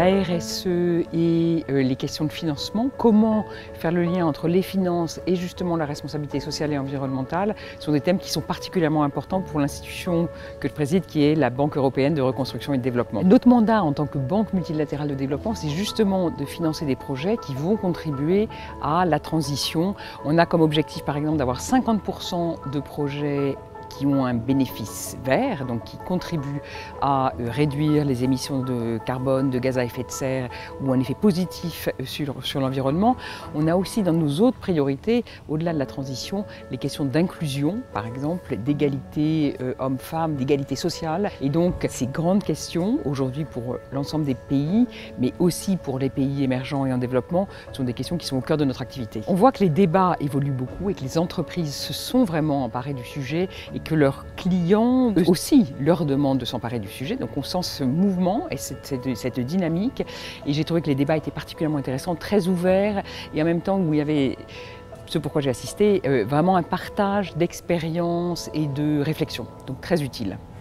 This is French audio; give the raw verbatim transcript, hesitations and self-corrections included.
la R S E et euh, les questions de financement, comment faire le lien entre les finances et justement la responsabilité sociale et environnementale, sont des thèmes qui sont particulièrement importants pour l'institution que je préside, qui est la Banque européenne de reconstruction et de développement. Notre mandat en tant que banque multilatérale de développement, c'est justement de financer des projets qui vont contribuer à la transition. On a comme objectif par exemple d'avoir cinquante pour cent de projets qui ont un bénéfice vert, donc qui contribuent à réduire les émissions de carbone, de gaz à effet de serre ou un effet positif sur, sur l'environnement. On a aussi dans nos autres priorités, au-delà de la transition, les questions d'inclusion, par exemple, d'égalité euh, hommes-femmes, d'égalité sociale. Et donc ces grandes questions, aujourd'hui pour l'ensemble des pays, mais aussi pour les pays émergents et en développement, sont des questions qui sont au cœur de notre activité. On voit que les débats évoluent beaucoup et que les entreprises se sont vraiment emparées du sujet et que leurs clients eux aussi leur demandent de s'emparer du sujet. Donc on sent ce mouvement et cette, cette, cette dynamique. Et j'ai trouvé que les débats étaient particulièrement intéressants, très ouverts et en même temps où il y avait, ce pourquoi j'ai assisté, euh, vraiment un partage d'expériences et de réflexions. Donc très utile.